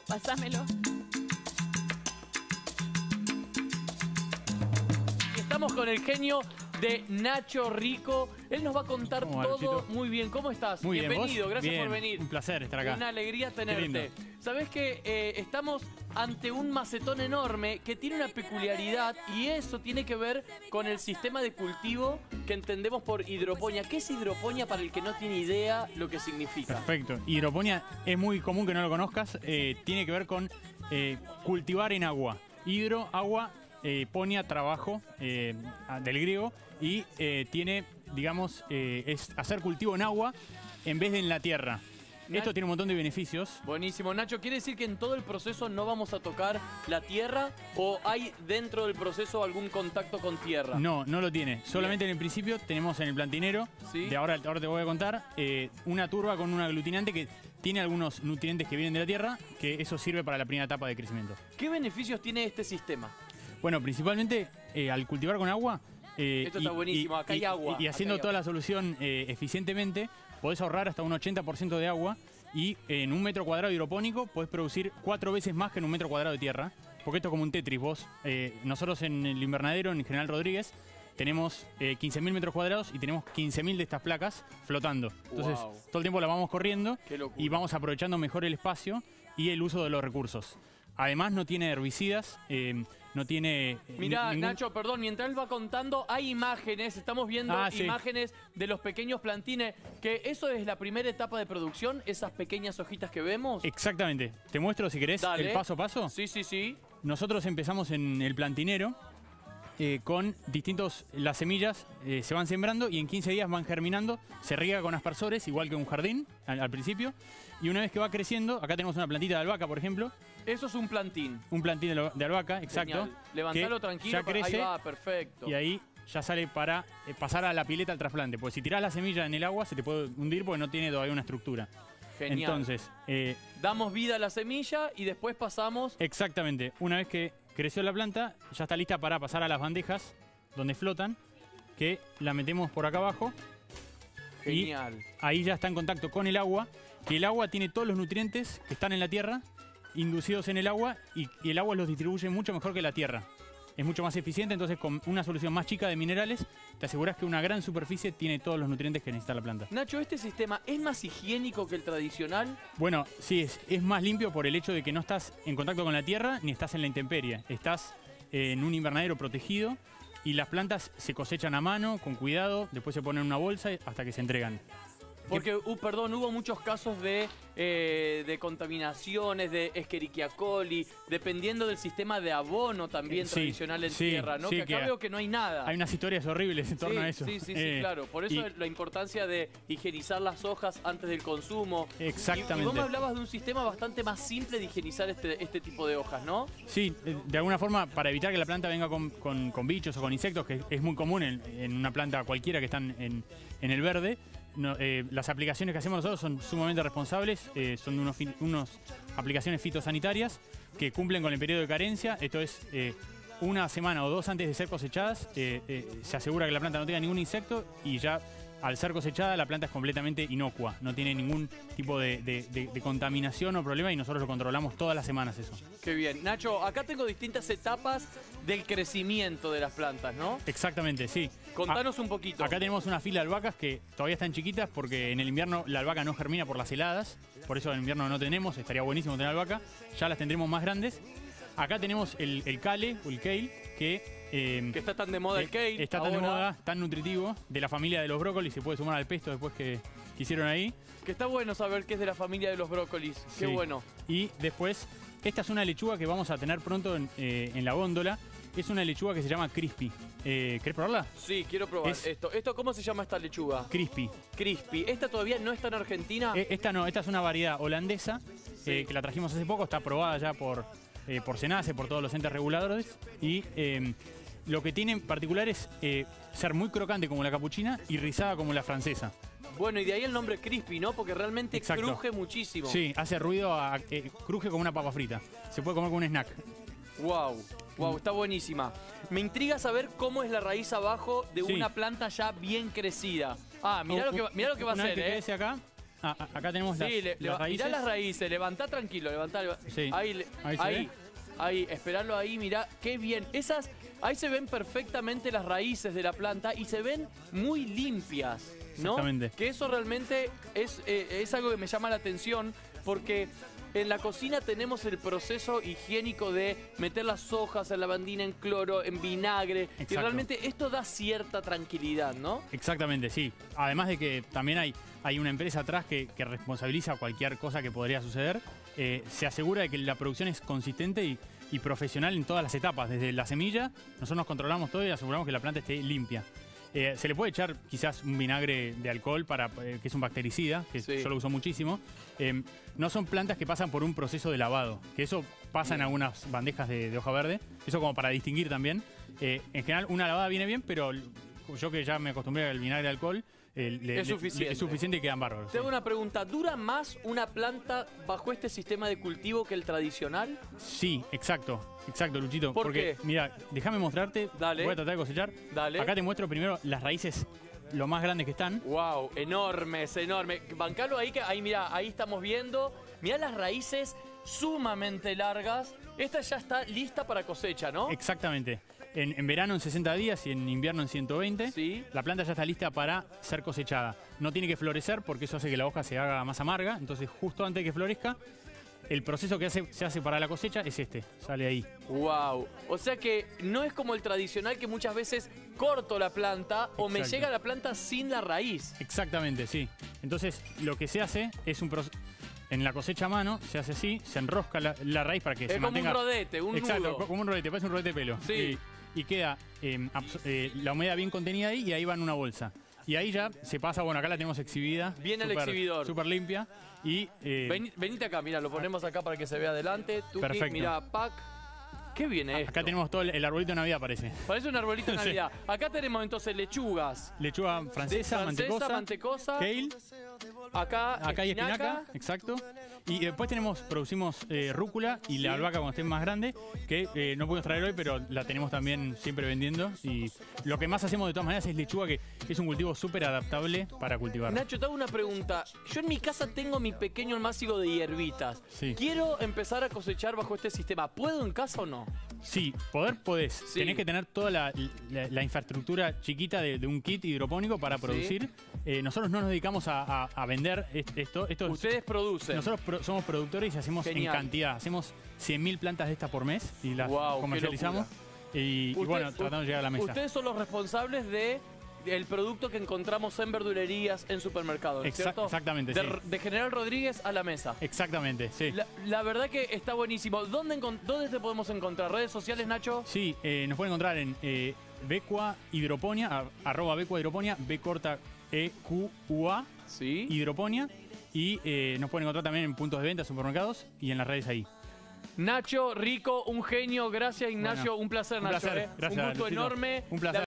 Pásamelo. Y estamos con el genio de Nacho Rico. Él nos va a contar todo muy bien. ¿Cómo estás? Muy bien, Bienvenido, ¿vos? gracias Bien, por venir. un placer estar acá. Una alegría tenerte. lindo. Sabés que estamos ante un macetón enorme que tiene una peculiaridad y eso tiene que ver con el sistema de cultivo que entendemos por hidroponía. ¿Qué es hidroponía para el que no tiene idea lo que significa? Perfecto. Hidroponía es muy común que no lo conozcas. Tiene que ver con cultivar en agua. Hidro, agua, ponía, trabajo, del griego. Y tiene, digamos, es hacer cultivo en agua en vez de en la tierra. Esto tiene un montón de beneficios. Buenísimo. Nacho, ¿quiere decir que en todo el proceso no vamos a tocar la tierra o hay dentro del proceso algún contacto con tierra? No, no lo tiene. Solamente en el principio tenemos en el plantinero, ¿Sí? de ahora te voy a contar, una turba con un aglutinante que tiene algunos nutrientes que vienen de la tierra, que eso sirve para la primera etapa de crecimiento. ¿Qué beneficios tiene este sistema? Bueno, principalmente al cultivar con agua... Esto está buenísimo, acá hay agua. Y haciendo toda la solución eficientemente, podés ahorrar hasta un 80% de agua y en un metro cuadrado hidropónico podés producir 4 veces más que en un metro cuadrado de tierra. Porque esto es como un Tetris. Nosotros en el invernadero, en General Rodríguez, tenemos 15.000 metros cuadrados y tenemos 15.000 de estas placas flotando. Entonces, todo el tiempo la vamos corriendo y vamos aprovechando mejor el espacio y el uso de los recursos. Además, no tiene herbicidas, no tiene... Mirá, Nacho, perdón, mientras él va contando, hay imágenes, estamos viendo imágenes de los pequeños plantines, que eso es la primera etapa de producción, esas pequeñas hojitas que vemos. Exactamente. Te muestro, si querés, el paso a paso. Sí, sí, sí. Nosotros empezamos en el plantinero con distintos... Las semillas se van sembrando y en 15 días van germinando. Se riega con aspersores, igual que un jardín al principio. Y una vez que va creciendo, acá tenemos una plantita de albahaca, por ejemplo. Eso es un plantín. Un plantín de albahaca, exacto. Genial. Levantalo tranquilo, ya crece, ahí va, perfecto. Y ahí ya sale para pasar a la pileta al trasplante. Porque si tirás la semilla en el agua se te puede hundir porque no tiene todavía una estructura. Genial. Entonces... damos vida a la semilla y después pasamos... Exactamente. Una vez que creció la planta, ya está lista para pasar a las bandejas donde flotan, que la metemos por acá abajo. Genial. Y ahí ya está en contacto con el agua, que el agua tiene todos los nutrientes que están en la tierra, inducidos en el agua, y el agua los distribuye mucho mejor que la tierra. Es mucho más eficiente, entonces con una solución más chica de minerales, te aseguras que una gran superficie tiene todos los nutrientes que necesita la planta. Nacho, ¿este sistema es más higiénico que el tradicional? Bueno, sí, es más limpio por el hecho de que no estás en contacto con la tierra ni estás en la intemperie. Estás en un invernadero protegido y las plantas se cosechan a mano, con cuidado, después se ponen en una bolsa hasta que se entregan. Porque, perdón, hubo muchos casos de contaminaciones, de Escherichia coli, dependiendo del sistema de abono también tradicional en tierra, ¿no? Sí, que acá veo que no hay nada. Hay unas historias horribles en torno a eso. Sí, claro. Por eso la importancia de higienizar las hojas antes del consumo. Exactamente. Y vos me hablabas de un sistema bastante más simple de higienizar este tipo de hojas, ¿no? Sí, de alguna forma, para evitar que la planta venga con bichos o con insectos, que es muy común en una planta cualquiera que están en el verde. Las aplicaciones que hacemos nosotros son sumamente responsables, son unas aplicaciones fitosanitarias que cumplen con el periodo de carencia. Esto es una semana o 2 antes de ser cosechadas, se asegura que la planta no tenga ningún insecto y ya al ser cosechada la planta es completamente inocua, no tiene ningún tipo de contaminación o problema y nosotros lo controlamos todas las semanas eso. Qué bien. Nacho, acá tengo distintas etapas del crecimiento de las plantas, ¿no? Exactamente, sí. Contanos un poquito. Acá tenemos una fila de albahacas que todavía están chiquitas porque en el invierno la albahaca no germina por las heladas, por eso en invierno no tenemos, estaría buenísimo tener albahaca, ya las tendremos más grandes. Acá tenemos el kale o el kale que está tan de moda el kale. Está tan de moda, tan nutritivo, de la familia de los brócolis, se puede sumar al pesto después que hicieron ahí. Que está bueno saber que es de la familia de los brócolis, qué bueno. Y después, esta es una lechuga que vamos a tener pronto en la góndola. Es una lechuga que se llama Crispy. ¿Querés probarla? Sí, quiero probar esto. ¿Cómo se llama esta lechuga? Crispy. Crispy. ¿Esta todavía no está en Argentina? Esta no, esta es una variedad holandesa que la trajimos hace poco, está aprobada ya por SENACE, por todos los entes reguladores. Y lo que tiene en particular es ser muy crocante como la capuchina y rizada como la francesa. Bueno, y de ahí el nombre crispy, ¿no? Porque realmente cruje muchísimo. Sí, hace ruido, cruje como una papa frita. Se puede comer como un snack. Wow, está buenísima. Me intriga saber cómo es la raíz abajo de una planta ya bien crecida. Ah, mirá lo que va a hacer, Una vez que crece acá, acá tenemos las raíces. Mirá las raíces, levantá tranquilo, levantá. Sí. Ahí, esperarlo ahí, mirá, qué bien. Ahí se ven perfectamente las raíces de la planta y se ven muy limpias, ¿no? Exactamente. Que eso realmente es algo que me llama la atención porque en la cocina tenemos el proceso higiénico de meter las hojas, la lavandina en cloro, en vinagre. Exacto. Y realmente esto da cierta tranquilidad, ¿no? Exactamente, sí. Además de que también hay una empresa atrás que responsabiliza cualquier cosa que podría suceder. Se asegura de que la producción es consistente y profesional en todas las etapas. Desde la semilla, nosotros nos controlamos todo y aseguramos que la planta esté limpia. Se le puede echar quizás un vinagre de alcohol que es un bactericida, que yo lo uso muchísimo. No son plantas que pasan por un proceso de lavado, que eso pasa en algunas bandejas de hoja verde. Eso como para distinguir también. En general una lavada viene bien, pero yo que ya me acostumbré al vinagre de alcohol, es suficiente y quedan bárbaros. Te hago una pregunta, ¿dura más una planta bajo este sistema de cultivo que el tradicional? Sí, exacto, Luchito. ¿Por porque, qué? Mira, déjame mostrarte. Dale. Voy a tratar de cosechar. Dale. Acá te muestro primero las raíces, lo más grandes que están. Wow, enormes. Bancalo ahí, mirá, ahí estamos viendo. Mirá las raíces sumamente largas. Esta ya está lista para cosecha, ¿no? Exactamente. En verano en 60 días y en invierno en 120. Sí. La planta ya está lista para ser cosechada. No tiene que florecer porque eso hace que la hoja se haga más amarga. Entonces, justo antes de que florezca, el proceso que se hace para la cosecha es este. Sale ahí. Wow. O sea que no es como el tradicional que muchas veces corto la planta o me llega la planta sin la raíz. Exactamente, sí. Entonces, lo que se hace es un proceso. En la cosecha a mano se hace así, se enrosca la raíz para que se mantenga. Es como un rodete, un Exacto, nudo. como un rodete, parece un rodete de pelo. Sí. Y queda la humedad bien contenida ahí y ahí va en una bolsa. Y ahí ya se pasa, bueno, acá la tenemos exhibida. Viene el exhibidor. Súper limpia. Y, venite acá, mira, lo ponemos acá para que se vea adelante. Perfecto. Mira, pack. ¿Qué viene esto? Acá tenemos todo el arbolito de Navidad, parece. Parece un arbolito de Navidad. Acá tenemos entonces lechugas. Lechuga francesa, mantecosa, kale. Acá hay espinaca, exacto. Y después producimos rúcula y la albahaca cuando esté más grande, que no podemos traer hoy, pero la tenemos también siempre vendiendo. Y lo que más hacemos de todas maneras es lechuga, que es un cultivo súper adaptable para cultivar. Nacho, te hago una pregunta. Yo en mi casa tengo mi pequeño almácigo de hierbitas. Sí. Quiero empezar a cosechar bajo este sistema. ¿Puedo en casa o no? Sí, podés. Sí. Tenés que tener toda la infraestructura chiquita de un kit hidropónico para producir. Nosotros no nos dedicamos a vender esto. Ustedes producen. Nosotros somos productores y hacemos en cantidad. Hacemos 100.000 plantas de estas por mes y las comercializamos. Y bueno, tratamos de llegar a la mesa. Ustedes son los responsables del producto que encontramos en verdulerías, en supermercados, ¿cierto? Exactamente, de General Rodríguez a la mesa. Exactamente, sí. La verdad que está buenísimo. ¿Dónde te podemos encontrar? ¿Redes sociales, Nacho? Sí, nos pueden encontrar en Becua Hidroponía, @Becua Hidroponía, B corta EQUA, sí. Hidroponía. Y nos pueden encontrar también en puntos de venta, supermercados y en las redes ahí. Nacho, Rico, un genio. Gracias, Ignacio. Bueno, un placer, Nacho. Gracias, un gusto Luchito. enorme. Un placer.